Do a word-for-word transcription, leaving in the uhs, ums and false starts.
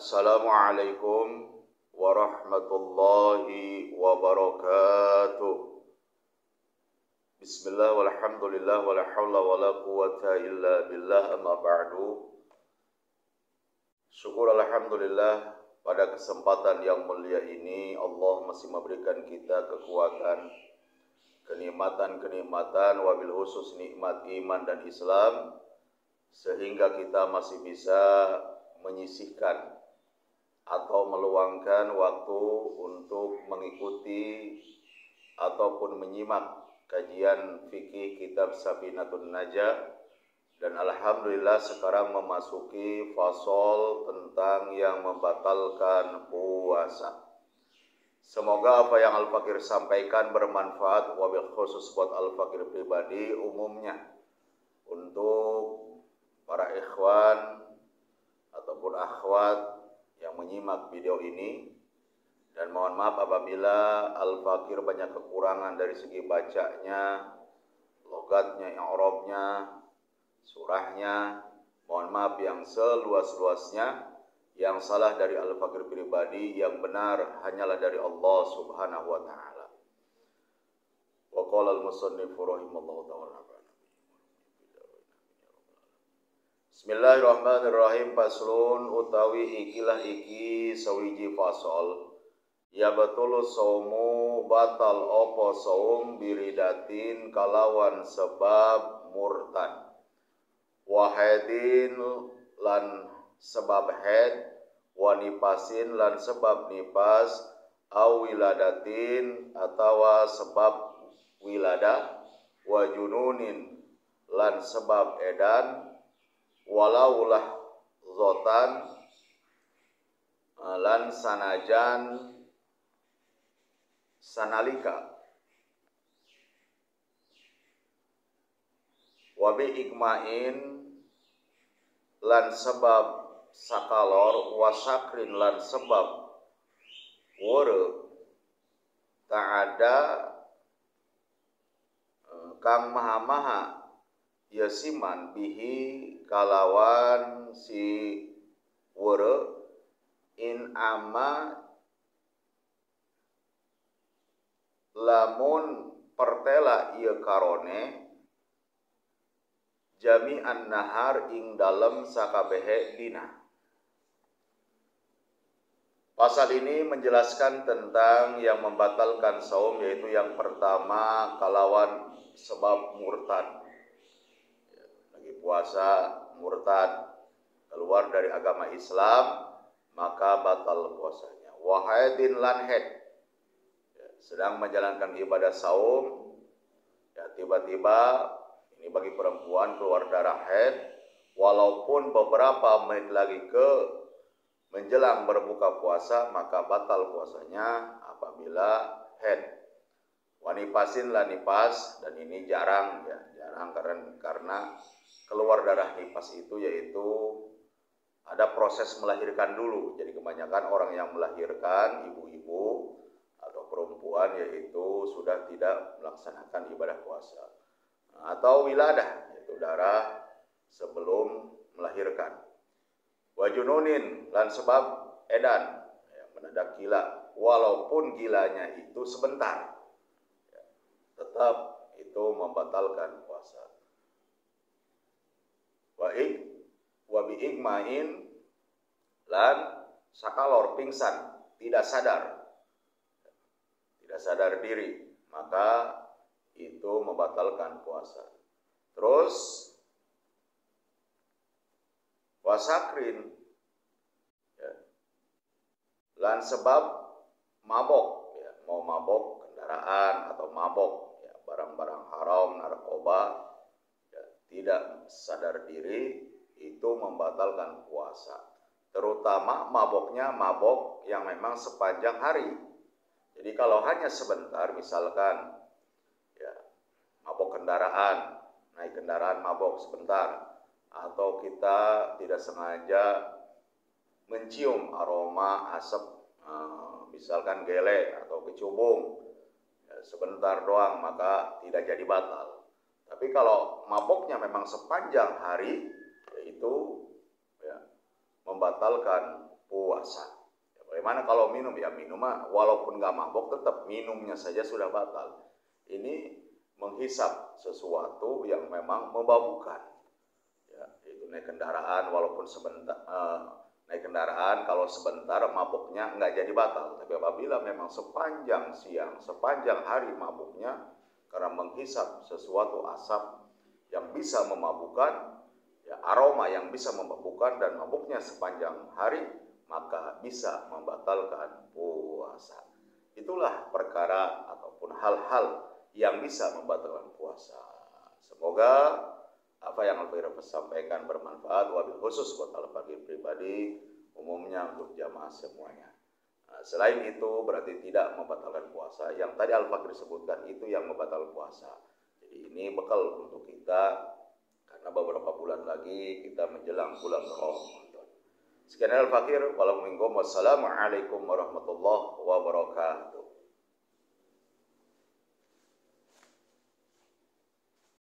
Assalamualaikum warahmatullahi wabarakatuh. Bismillah walhamdulillah wala hawla wala quwata illa billah, amma ba'du. Syukur alhamdulillah, pada kesempatan yang mulia ini Allah masih memberikan kita kekuatan, kenikmatan-kenikmatan, wabil khusus nikmat iman dan Islam, sehingga kita masih bisa menyisihkan atau meluangkan waktu untuk mengikuti ataupun menyimak kajian fikih kitab Safinatun Najah. Dan alhamdulillah sekarang memasuki fasal tentang yang membatalkan puasa. Semoga apa yang Al-Fakir sampaikan bermanfaat, wabil khusus buat Al-Fakir pribadi, umumnya untuk para ikhwan ataupun akhwat yang menyimak video ini. Dan mohon maaf apabila Al-Fakir banyak kekurangan dari segi bacanya, logatnya, i'rabnya, surahnya. Mohon maaf yang seluas-luasnya. Yang salah dari Al-Fakir pribadi, yang benar hanyalah dari Allah Subhanahu wa taala. Wa qala al-musannif rahimallahu taala. Bismillahirrahmanirrahim. Faslun utawi ikilah iki sawiji fasal. Ya betul saumu batal opo saum biridatin kalawan sebab murtad. Wahidin lan sebab haid, wanipasin lan sebab nipas, awiladatin atawa sebab wiladah, wajununin lan sebab edan, walaulah zotan lan sanajan sanalika, wabi ikmain lan sebab sakalor, wasakrin lan sebab wore, ta'ada kang maha-maha yasiman bihi kalawan si were, in amma lamun pertela ieu karone jami'an nahar ing dalem sakabehe dina. Pasal ini menjelaskan tentang yang membatalkan saum, yaitu yang pertama kalawan sebab murtad. Lagi puasa murtad, keluar dari agama Islam, maka batal puasanya. Wahidin lan haid, sedang menjalankan ibadah saum, ya tiba-tiba ini bagi perempuan keluar darah haid, walaupun beberapa menit lagi ke menjelang berbuka puasa, maka batal puasanya apabila haid. Wanipasin lah nipas, dan ini jarang ya, jarang karena karena keluar darah nipas itu yaitu ada proses melahirkan dulu. Jadi kebanyakan orang yang melahirkan, ibu-ibu atau perempuan, yaitu sudah tidak melaksanakan ibadah puasa. Atau wiladah, yaitu darah sebelum melahirkan. Wajununin lan sebab edan, ya, mendadak gila, walaupun gilanya itu sebentar, ya, tetap itu membatalkan puasa. Waik wabi igmain lan sakalor, pingsan, tidak sadar, tidak sadar diri, maka itu membatalkan puasa. Terus wasakrin, ya, lan sebab mabok, ya, mau mabok kendaraan atau mabok, ya, barang-barang haram, narkoba, ya, tidak sadar diri, itu membatalkan puasa. Terutama maboknya mabok yang memang sepanjang hari. Jadi kalau hanya sebentar, misalkan mabok kendaraan, naik kendaraan mabok sebentar, atau kita tidak sengaja mencium aroma asap, misalkan gele atau kecubung, ya, sebentar doang, maka tidak jadi batal. Tapi kalau maboknya memang sepanjang hari, yaitu ya, membatalkan puasa. Ya, bagaimana kalau minum? Ya minum mah walaupun nggak mabok tetap minumnya saja sudah batal. Ini menghisap sesuatu yang memang memabukkan. Ya, itu naik kendaraan walaupun sebentar, eh, naik kendaraan kalau sebentar mabuknya nggak jadi batal. Tapi apabila memang sepanjang siang, sepanjang hari mabuknya karena menghisap sesuatu asap yang bisa memabukkan, ya, aroma yang bisa memabukkan dan mabuknya sepanjang hari, maka bisa membatalkan puasa. Itulah perkara ataupun hal-hal yang bisa membatalkan puasa. Semoga apa yang Al-Fakir sampaikan bermanfaat, wabil khusus buat Al-Fakir pribadi, umumnya untuk jamaah semuanya. Nah, selain itu berarti tidak membatalkan puasa. Yang tadi Al-Fakir sebutkan itu yang membatalkan puasa. Jadi ini bekal untuk kita karena beberapa bulan lagi kita menjelang bulan Ramadan. Sekian Al-Fakir, wassalamualaikum warahmatullahi wabarakatuh.